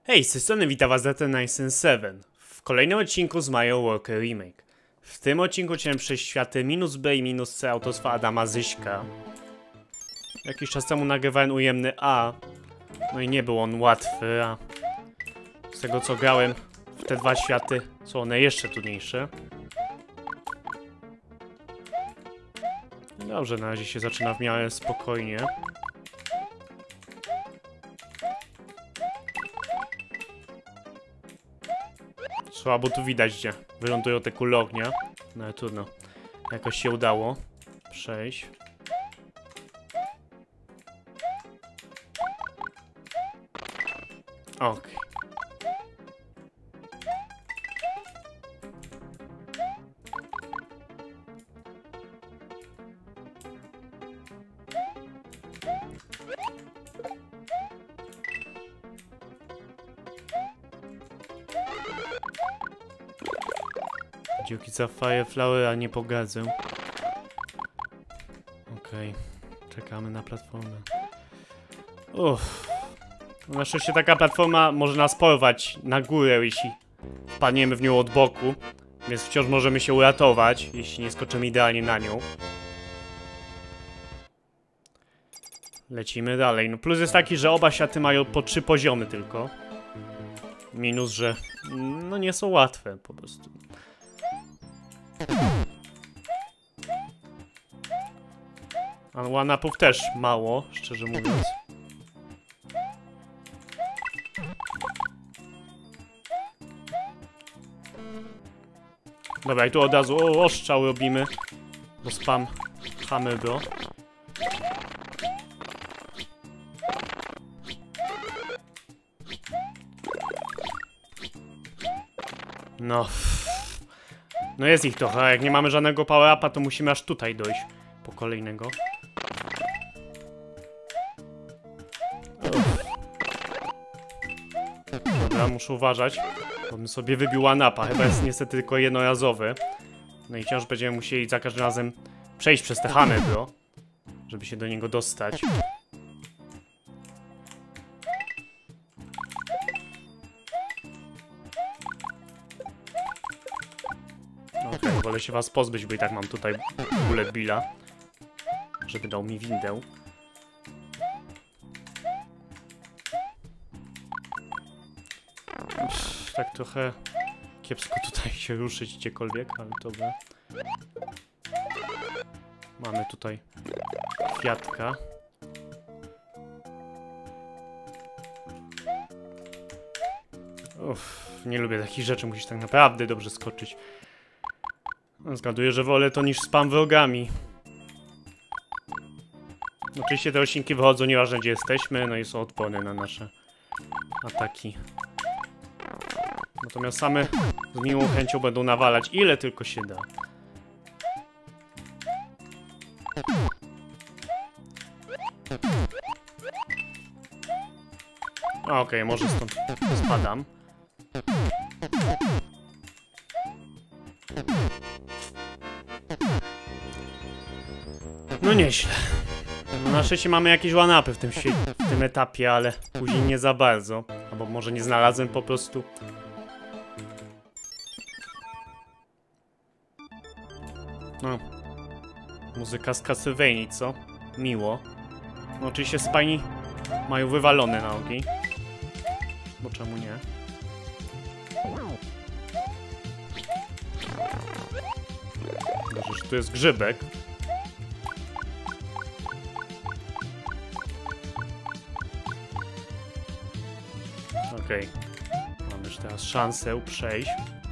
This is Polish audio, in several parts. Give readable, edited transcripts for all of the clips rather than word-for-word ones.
Hej, z tej strony witam was Zeta977 w kolejnym odcinku z Mario Walker Remake. W tym odcinku chciałem przejść światy minus B i minus C autorstwa Adama Zyśka. Jakiś czas temu nagrywałem ujemny A, no i nie był on łatwy, a z tego co grałem w te dwa światy są one jeszcze trudniejsze. Dobrze, na razie się zaczyna w miarę spokojnie. Słabo tu widać, gdzie wylądują te kule ognia. No ale trudno. Jakoś się udało przejść. Okej. Dzięki za Fireflower, a nie pogadzę. Okej. Czekamy na platformę. Uff. Na szczęście taka platforma może nas porwać na górę, jeśli wpadniemy w nią od boku. Więc wciąż możemy się uratować, jeśli nie skoczymy idealnie na nią. Lecimy dalej. No plus jest taki, że oba światy mają po 3 poziomy tylko. Minus, że no nie są łatwe po prostu. A one-upów też mało, szczerze mówiąc. Dobra, i tu od razu ostrzał robimy. Bo spam chamy go. No. No jest ich trochę, a jak nie mamy żadnego power-upa, to musimy aż tutaj dojść. Po kolejnego. Dobra, muszę uważać, bo bym sobie wybił one-upa. Chyba jest niestety tylko jednorazowy. No i wciąż będziemy musieli za każdym razem przejść przez te chamy, bro, żeby się do niego dostać. Okej, wolę się was pozbyć, bo i tak mam tutaj bullet billa, żeby dał mi windę. Tak trochę kiepsko tutaj się ruszyć gdziekolwiek, ale dobra. Mamy tutaj kwiatka. Uff, nie lubię takich rzeczy, musisz tak naprawdę dobrze skoczyć. Zgaduję, że wolę to niż spam wrogami. Oczywiście te roślinki wychodzą nieważne gdzie jesteśmy, no i są odporne na nasze ataki. Natomiast same z miłą chęcią będą nawalać ile tylko się da. Okej, może stąd spadam. No nieźle. No na szczęście mamy jakieś one-upy w tym etapie, ale później nie za bardzo. Albo może nie znalazłem po prostu. No. Muzyka z Castlevanii, co? Miło. No oczywiście Spiny mają wywalone na ogień. Bo czemu nie? Dobrze, że tu jest grzybek. Okej. Mamy już teraz szansę przejść.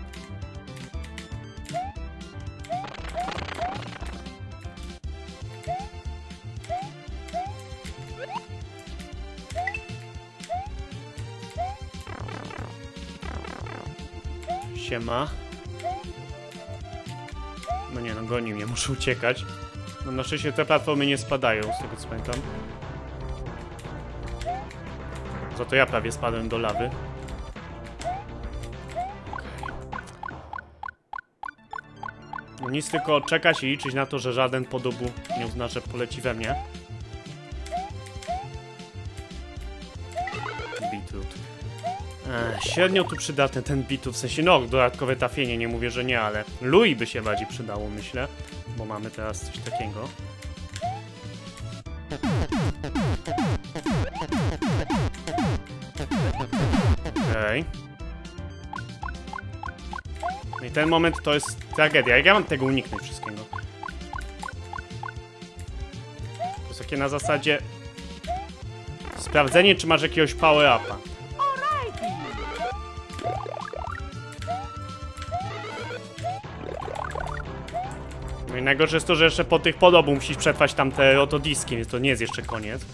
Siema. No nie, no goni mnie, muszę uciekać. No na szczęście te platformy nie spadają, z tego co pamiętam. Za to ja prawie spadłem do lawy. No nic, tylko czekać i liczyć na to, że żaden podobu nie uzna, że poleci we mnie. Beetroot. Średnio tu przydatny ten bitu, w sensie no, dodatkowe trafienie, nie mówię, że nie, ale Louis by się bardziej przydało, myślę, bo mamy teraz coś takiego. Okej. No i ten moment to jest tragedia, jak ja mam tego uniknąć wszystkiego? To jest takie na zasadzie sprawdzenie, czy masz jakiegoś power-upa. No i najgorsze jest to, że jeszcze po tych podobu musisz przetrwać tamte rotodiski, więc to nie jest jeszcze koniec.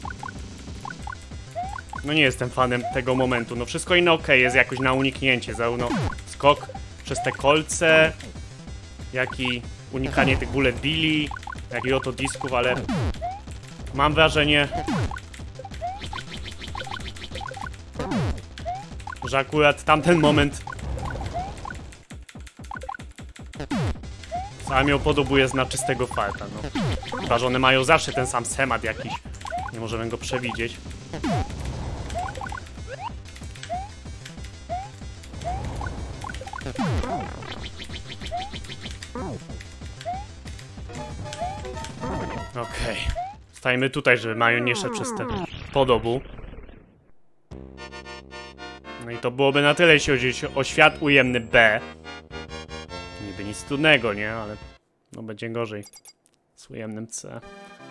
No nie jestem fanem tego momentu, no wszystko inne okej, jest jakoś na uniknięcie, zarówno skok przez te kolce, jak i unikanie tych bullet billy, jak i rotodisków, ale mam wrażenie, że akurat tamten moment z armią podobuje zna czystego farta, no. Chyba, że one mają zawsze ten sam schemat jakiś, nie możemy go przewidzieć. Okej. Stajemy tutaj, żeby Mario nie szedł przez te podobu. No i to byłoby na tyle, jeśli chodzi o świat ujemny B. Niby nic trudnego, nie? Ale no będzie gorzej z ujemnym C.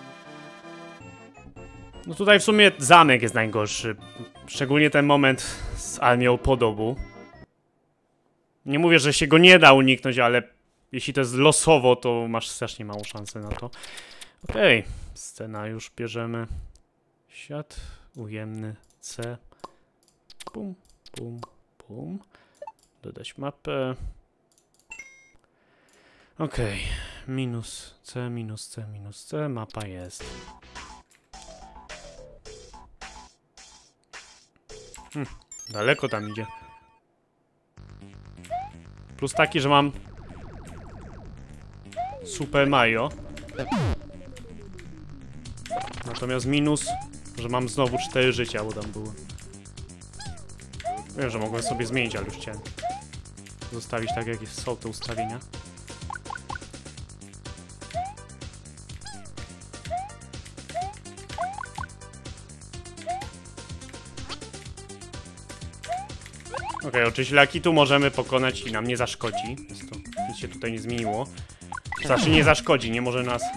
No tutaj w sumie zamek jest najgorszy. Szczególnie ten moment z armią podobu. Nie mówię, że się go nie da uniknąć, ale jeśli to jest losowo, to masz strasznie małą szansę na to. Okej, scenariusz bierzemy. Świat ujemny C. Pum, pum, pum. Dodać mapę. Okej, minus C, minus C, minus C. Mapa jest. Daleko tam idzie. Plus taki, że mam Super Mario. Natomiast minus, że mam znowu 4 życia, bo tam było. Wiem, że mogłem sobie zmienić, ale już chciałem zostawić tak, jak są te ustawienia. Okej, oczywiście Laki tu możemy pokonać i nam nie zaszkodzi. Jest to, nic się tutaj nie zmieniło. Znaczy nie zaszkodzi, nie może nas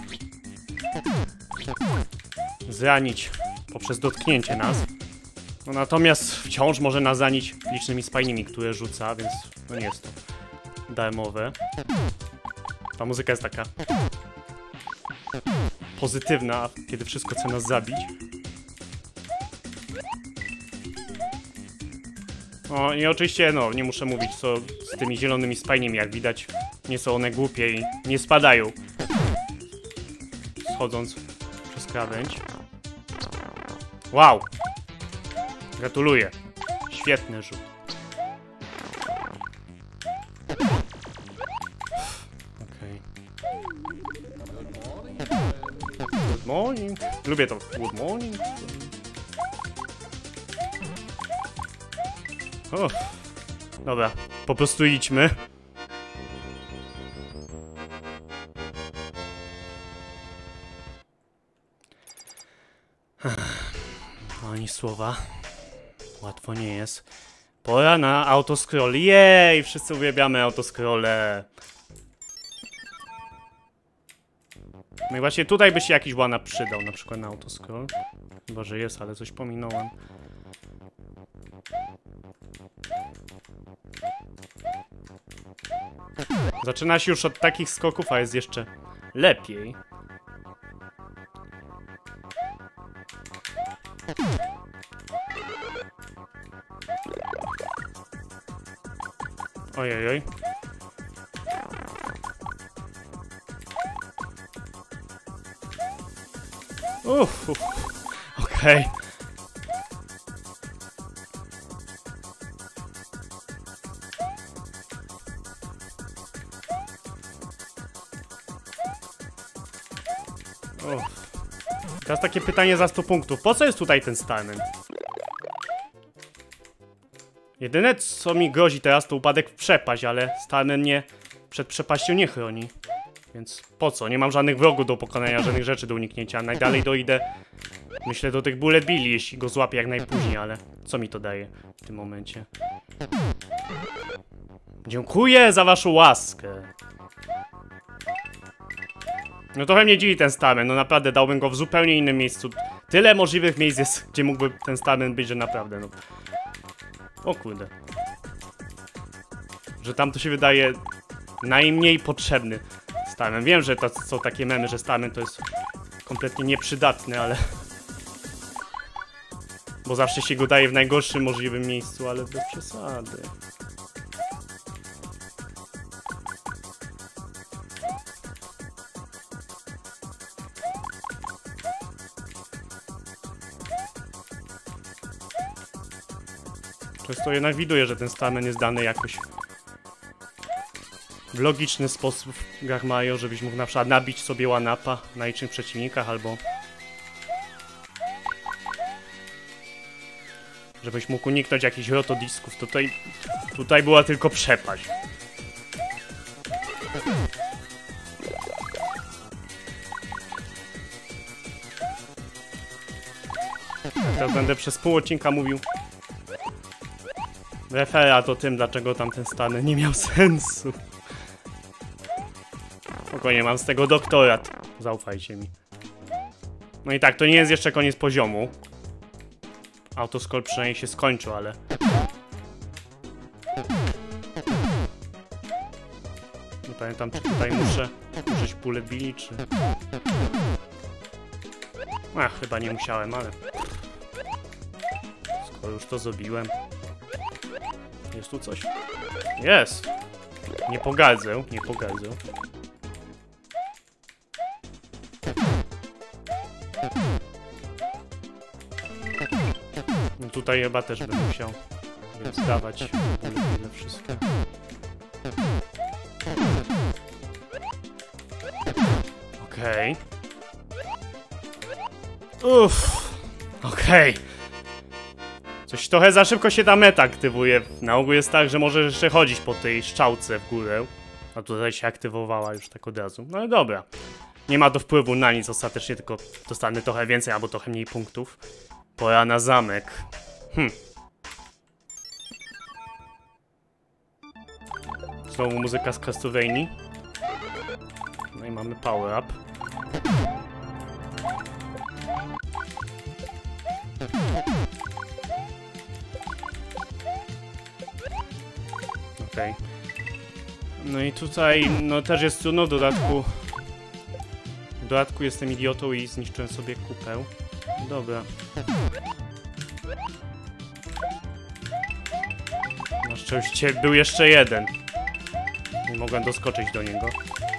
zranić poprzez dotknięcie nas. No natomiast wciąż może nas zranić licznymi spajnymi, które rzuca, więc no nie jest to darmowe. Ta muzyka jest taka pozytywna, kiedy wszystko chce nas zabić. No i oczywiście, no, nie muszę mówić co z tymi zielonymi spajnymi, jak widać, nie są one głupie i nie spadają, schodząc przez krawędź. Wow! Gratuluję. Świetny rzut. Okej. Good morning. Lubię to. Good morning. O. Dobra, po prostu idźmy. Ani słowa. Łatwo nie jest. Pora na autoscroll. Jej! Wszyscy uwielbiamy autoscrolle. No i właśnie tutaj by się jakiś łana przydał, na przykład na autoscroll. Chyba, że jest, ale coś pominąłem. Zaczyna się już od takich skoków, a jest jeszcze lepiej. Ojej. Okej. Teraz takie pytanie za 100 punktów. Po co jest tutaj ten Starman? Jedyne co mi grozi teraz to upadek w przepaść, ale Starman mnie przed przepaścią nie chroni. Więc po co? Nie mam żadnych wrogów do pokonania, żadnych rzeczy do uniknięcia. Najdalej dojdę, myślę, do tych Bullet Billy, jeśli go złapię jak najpóźniej, ale co mi to daje w tym momencie? Dziękuję za waszą łaskę. No trochę mnie dziwi ten Starman, no naprawdę dałbym go w zupełnie innym miejscu. Tyle możliwych miejsc jest, gdzie mógłby ten Starman być, że naprawdę, no. O kurde. Że tam to się wydaje najmniej potrzebny Starman. Wiem, że to są takie memy, że Starman to jest kompletnie nieprzydatny, ale... Bo zawsze się go daje w najgorszym możliwym miejscu, ale bez przesady. Często jednak widuję, że ten Starman jest dany jakoś w logiczny sposób w grach Mario, żebyś mógł na przykład nabić sobie one-upa na licznych przeciwnikach, albo żebyś mógł uniknąć jakichś rotodisków. Tutaj była tylko przepaść. Teraz będę przez pół odcinka mówił referat o tym, dlaczego tamten Starman nie miał sensu. Spokojnie, mam z tego doktorat. Zaufajcie mi. No i tak, to nie jest jeszcze koniec poziomu. Autoscroll przynajmniej się skończył, ale... Nie pamiętam, czy tutaj muszę użyć Bullet Billy, czy... Ach, chyba nie musiałem, ale... Skoro już to zrobiłem... Jest tu coś? Jest! Nie pogardzę, nie pogardzę. No tutaj chyba też bym musiał, więc dawać wszystko. Okej. Uff. Okej. Coś trochę za szybko się ta meta aktywuje. Na ogół jest tak, że możesz jeszcze chodzić po tej strzałce w górę. A tutaj się aktywowała już tak od razu. No ale dobra. Nie ma to wpływu na nic ostatecznie, tylko dostanę trochę więcej albo trochę mniej punktów. Pora na zamek. Znowu muzyka z Castlevanii. No i mamy power up. Okej. No i tutaj, no też jest trudno, w dodatku jestem idiotą i zniszczyłem sobie kupę. Dobra. Na szczęście był jeszcze jeden. Nie mogłem doskoczyć do niego.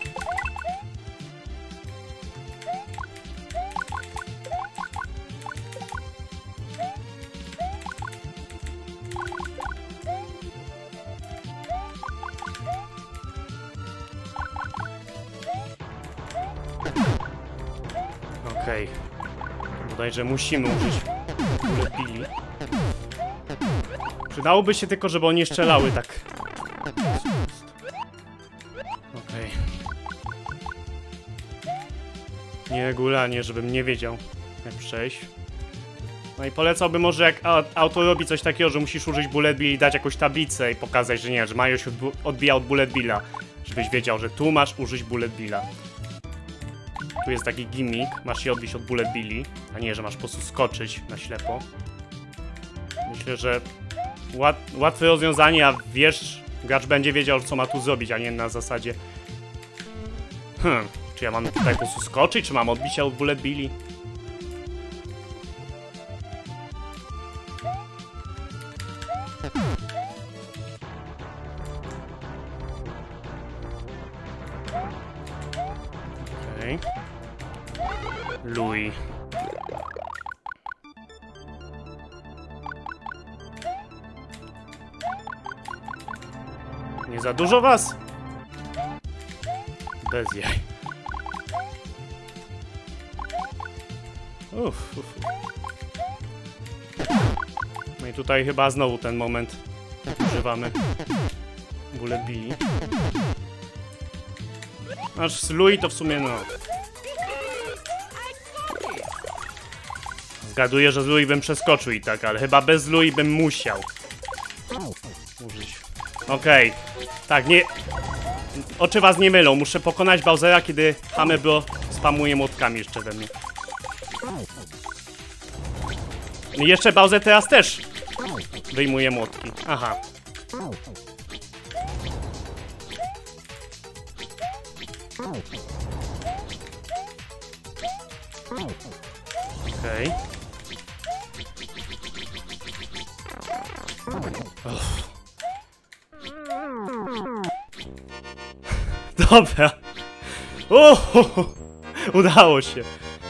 Okej. Bodajże musimy użyć Bullet Billy. Przydałoby się tylko, żeby oni strzelały tak. Okej. Nieregularnie, żebym nie wiedział, jak przejść. No i polecałbym może, jak auto robi coś takiego, że musisz użyć Bullet Bill i dać jakąś tablicę i pokazać, że nie, że Mario się odbija od Bullet Billa. Żebyś wiedział, że tu masz użyć Bullet Billa. Tu jest taki gimmick, masz się odbić od Bullet Billy, a nie, że masz po prostu skoczyć na ślepo. Myślę, że łatwe rozwiązanie, a wiesz, gracz będzie wiedział, co ma tu zrobić, a nie na zasadzie... Czy ja mam tutaj po prostu skoczyć, czy mam odbić się od Bullet Billy? Okej. Louis. Nie za dużo was? Bez jaj. No i tutaj chyba znowu ten moment Używamy Bullet Billy. Aż z Louis to w sumie no... Zgaduję, że z Louis bym przeskoczył i tak, ale chyba bez Louis bym musiał użyć. Okej. Tak, nie... Oczy was nie mylą, muszę pokonać Bowsera, kiedy Hammer spamuje młotkami jeszcze we mnie. I jeszcze Bowser teraz też wyjmuje młotki. Aha. Okej. Dobra. Udało się.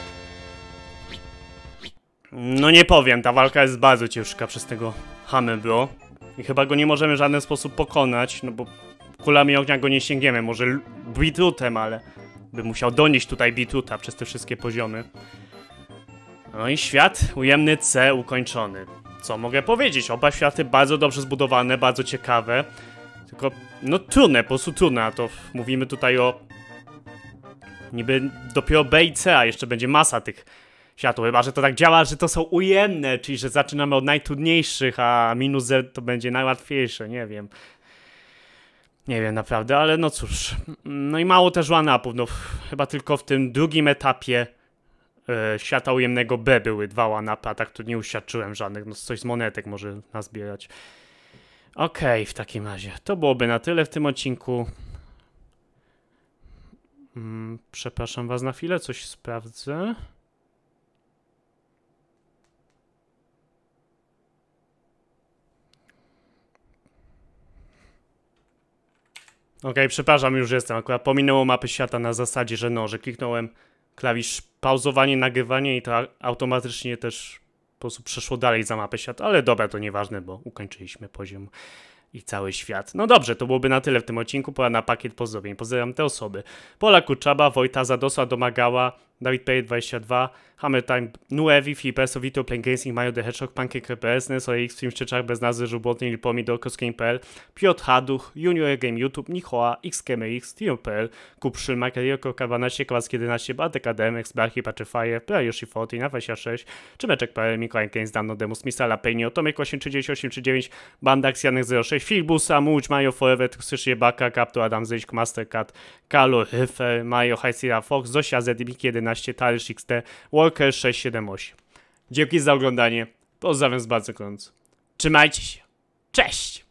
No nie powiem, ta walka jest bardzo ciężka przez tego Hammer Bro. I chyba go nie możemy w żaden sposób pokonać, no bo kulami ognia go nie sięgniemy. Może Beetrootem, ale by musiał donieść tutaj Beetroota przez te wszystkie poziomy. No i świat ujemny C ukończony. Co mogę powiedzieć? Oba światy bardzo dobrze zbudowane, bardzo ciekawe. Tylko, no trudne, po prostu trudne, a to mówimy tutaj o... Niby dopiero B i C, a jeszcze będzie masa tych światów. Chyba, że to tak działa, że to są ujemne, czyli że zaczynamy od najtrudniejszych, a minus Z to będzie najłatwiejsze, nie wiem. Nie wiem naprawdę, ale no cóż. No i mało też one-upów, no chyba tylko w tym drugim etapie świata ujemnego B były 2 one-upy, a tak tu nie uświadczyłem żadnych, no coś z monetek może nazbierać. Okej, w takim razie to byłoby na tyle w tym odcinku. Przepraszam was na chwilę, coś sprawdzę. Okej, przepraszam, już jestem. Akurat pominęło mapy świata na zasadzie, że no, że kliknąłem klawisz pauzowanie, nagrywanie i to automatycznie też po prostu przeszło dalej za mapę świata. Ale dobra, to nieważne, bo ukończyliśmy poziom i cały świat. No dobrze, to byłoby na tyle w tym odcinku. Pora na pakiet pozdrowień. Pozdrawiam te osoby. Pola Kurczaba, Wojta, Zadosa, Domagała, Dawid Pay 22, Hammer Time, Nuevi, Filipeso, Vito, Plain Gaming, Mario the Hedgehog, Pancake RPS, Nesor X, Stream Szczeczak, bez nazwy, Żubłotny, Lipomidor, Kosgame.pl, Piotr Haduch, Junior Game YouTube, Nichoa, XKMX, Trio.pl, Kupszyl, Michael Joko, K12, Kowalski 11, Bartek ADM, Exbarchi, Patrzyfire, Playoshi 40, Nafesia 6, Czymeczek.pl, Mikołaj Games, Dano Demus, Misala, Penio, Tomek 83839, Bandax, Janek 06, Filbusa, Muć, Mario Forever, Tukszycznie Baka, Capto, Adam Zyśk, Mastercard, Kalo, Hyfer, Mario, Hajsira, Fox, Zosia, ZDBik 11, Tarysz XT, Walker 678. Dzięki za oglądanie. Pozdrawiam z bardzo gorąco. Trzymajcie się. Cześć!